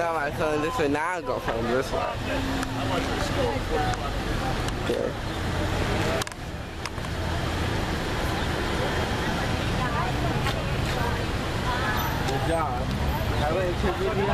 got my phone this way, now I go from this way. Okay. Good job. Have I interviewed you?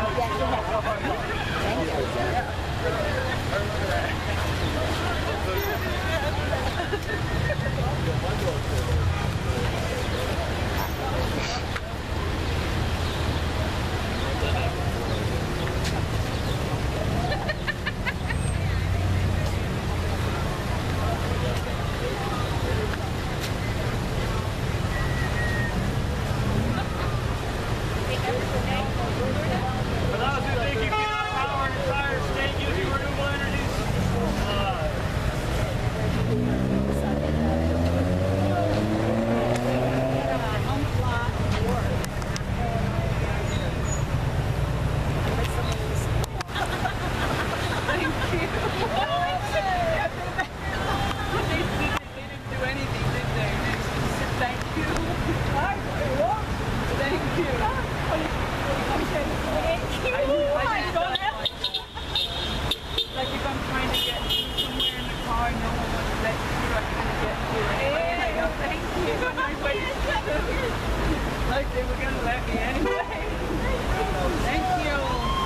Like they were gonna let me anyway. Thank you.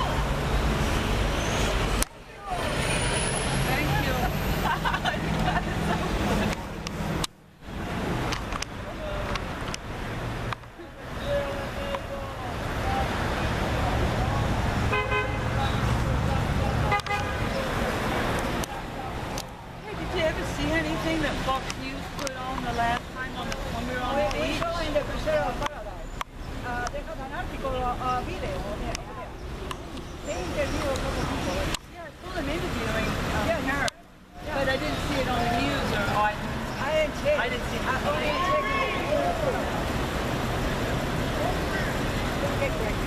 Thank you. Hey, did you ever see anything that Fox News put on the last time when we were on the beach? In the Crusader of Paradise. They have an article, video there. They interview a couple of people. Yeah, I saw them interviewing her. Yeah. But I didn't see it on the news or on. I didn't check. I didn't see it. I only checked in the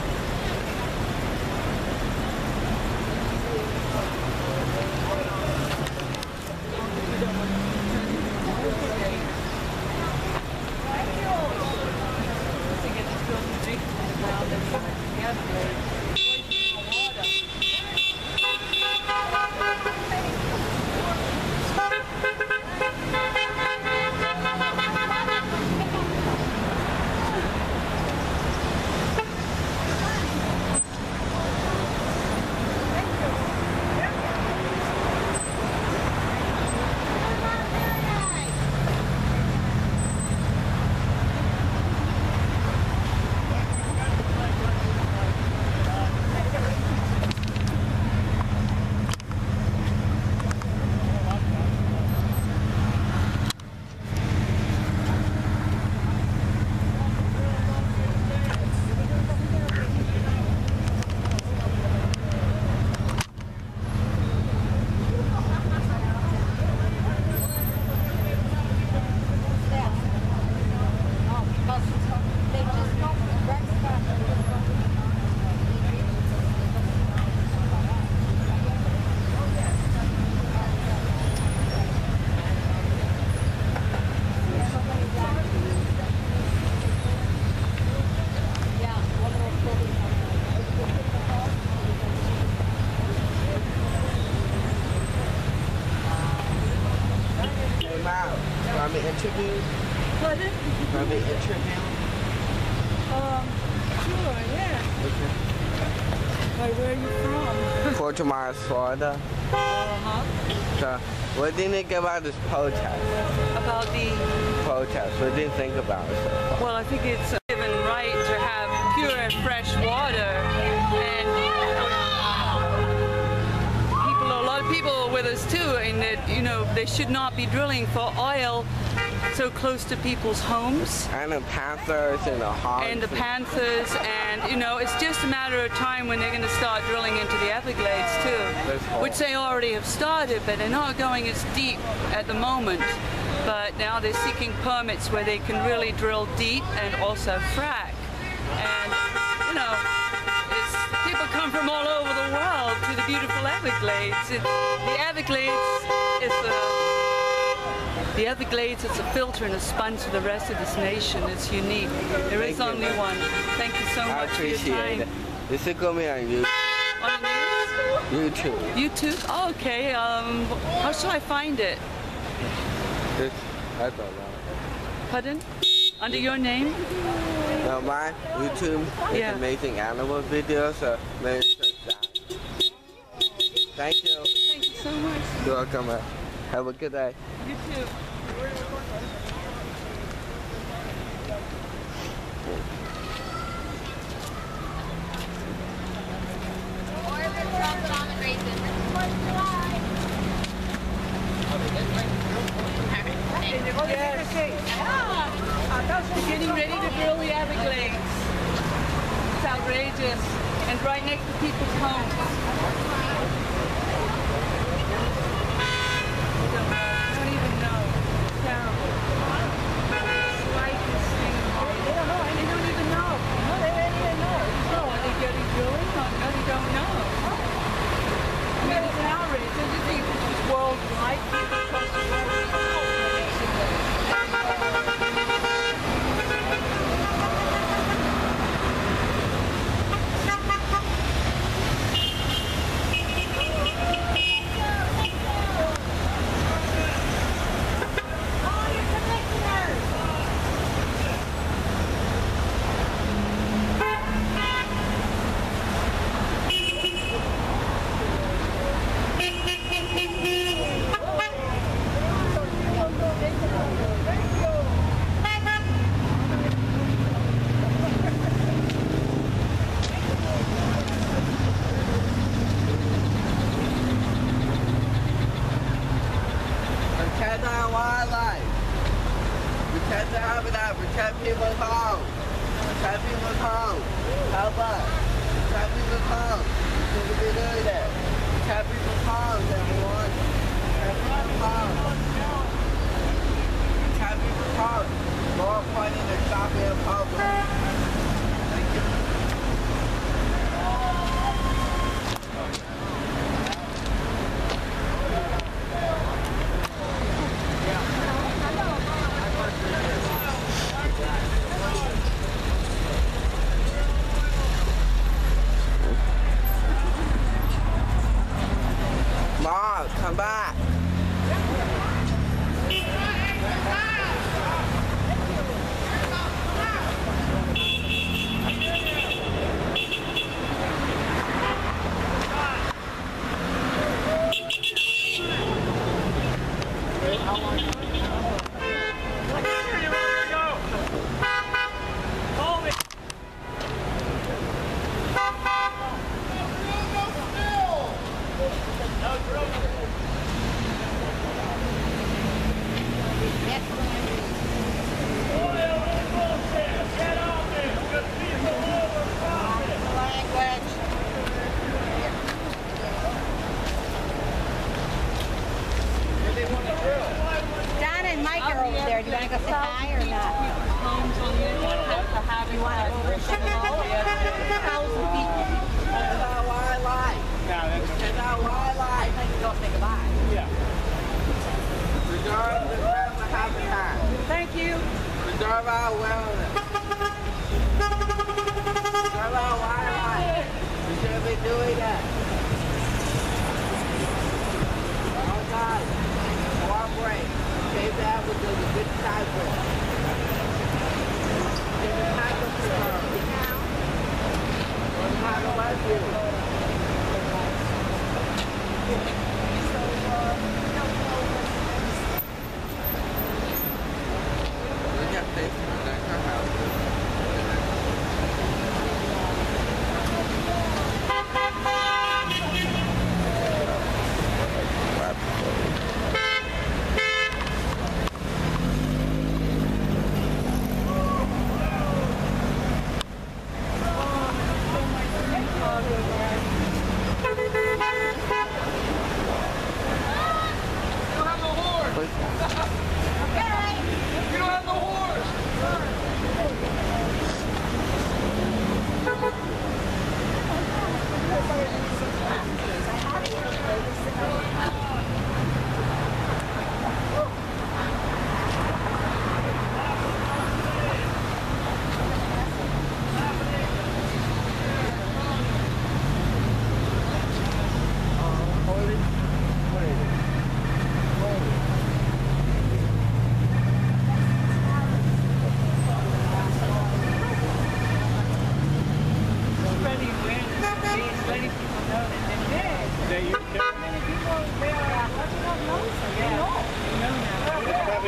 Want me interviewed? Pardon? Want me interviewed? Sure, yeah. Okay. Wait, where are you from? Fort Myers, Florida. So, what do you think about this protest? About the... Protest. What do you think about it so far? Well, I think it's a given right to have pure and fresh water, and a lot of people are with us too, in that, you know, they should not be drilling for oil so close to people's homes. And the panthers and the hogs. And the panthers, and you know, it's just a matter of time when they're going to start drilling into the Everglades too, which they already have started, but they're not going as deep at the moment. But now they're seeking permits where they can really drill deep and also frack. And you know, people come from all over the world to the beautiful Everglades. The Everglades is a filter and a sponge for the rest of this nation. It's unique. There is only one. Thank you so much for your time. I appreciate it. This is going to be on YouTube. YouTube. YouTube? Oh, okay. How shall I find it? I don't know. Pardon? Under your name? No, mine, YouTube, is Yeah. amazing animal videos, so maybe search that. Thank you. Thank you so much. You're welcome. Have a good day. You too. Getting ready to drill the Everglades. It's outrageous. And right next to people's homes. I don't even know. It's terrible. Slightest thing. They don't know. They don't even know. No, they don't even know. No, are they getting drilling? No, they don't know. I mean, it's an outrage. Don't you think this is worldwide? People across the world. Protect our wildlife. Protect the habitat. Protect people's homes. Protect people's homes. Help us. Protect people's homes. We should be doing that. Protect people's homes, everyone. Protect people's homes. Protect people's homes. More important than stopping a public. Thank you. Mom, come back. Donna and Mike are over there. Do you want to go say hi or not? Homes on the internet to have You want to go over and say hello? 1,000 people. Protect our wildlife. Protect our wildlife. I'd like to go say goodbye. Preserve the family habitat. Thank you. Preserve our wellness. Preserve our wildlife. We should be doing that. Oh God, cooperate. Save the Africa is a good cycle. Give the cycle to her. God bless you.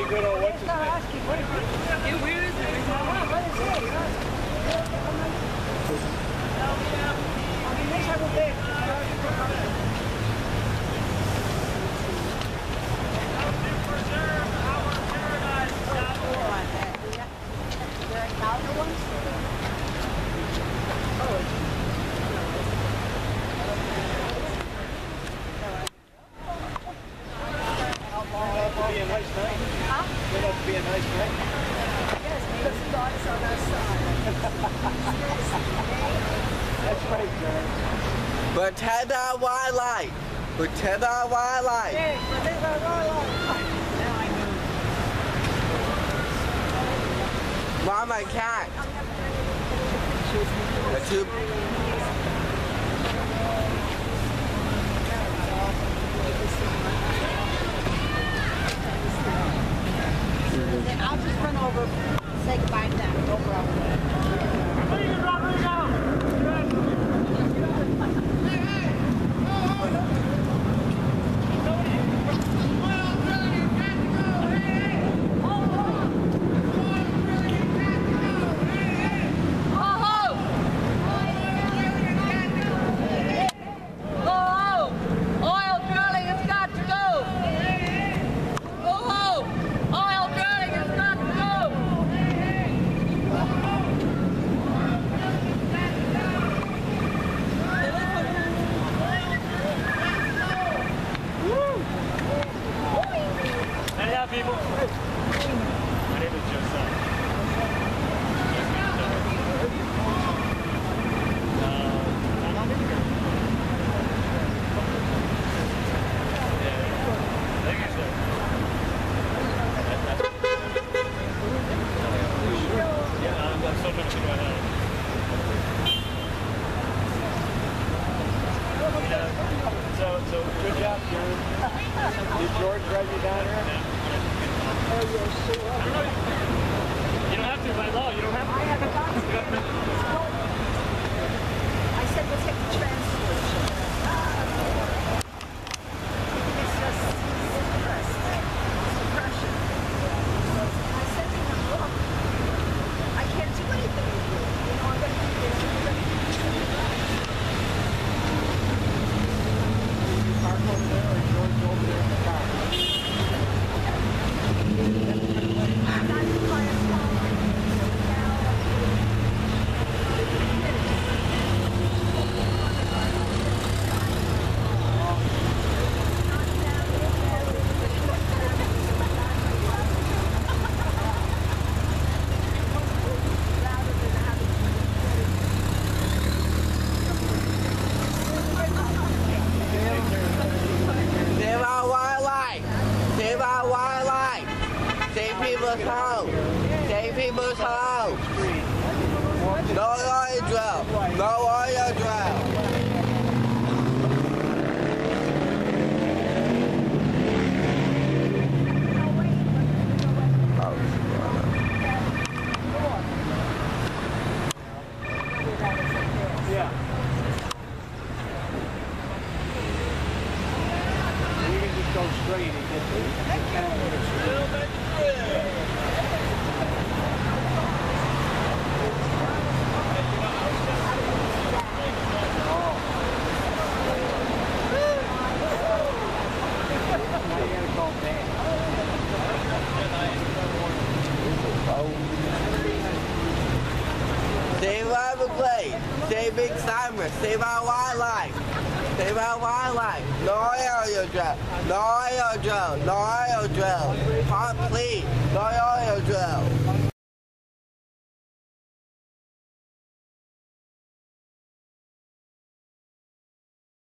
good old what's his name? Yeah, where is it? Be a nice night. Huh? It must be a nice night. Yes, because the dog is on our side. That's right, John. Protect our wildlife. Protect our wildlife. Hey, protect our wildlife. Now I know. Mom, I can't. That's too. Then I'll just run over, say goodbye to them. No problem. People. My name is Joseph. So good job, George. Did George drive you down here? Oh, yes, sure. You don't have to by law. You don't have to. I have a doctor. I said we'll take the transportation. It's just suppression. I said to him, look, I can't do anything with you. You know, I'm going to do this. Park over there or George over there in the car? Save our wildlife. Save our wildlife. Save people's homes. Save people's homes. No oil drill. No oil drill. Yeah. You can just go straight and get to it. Save our Everglades. Save Big Simon. Save our wildlife. Save our wildlife. No oil drill. No oil drill. No oil drill. Please. No oil drill.